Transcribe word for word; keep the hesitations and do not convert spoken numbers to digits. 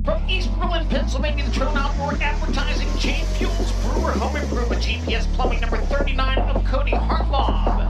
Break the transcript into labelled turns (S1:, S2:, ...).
S1: From East Berlin, Pennsylvania, the Turn Outdoor Advertising Chain Fuels Brewer Home Improvement G P S Plumbing number thirty-nine of Kody Hartlaub.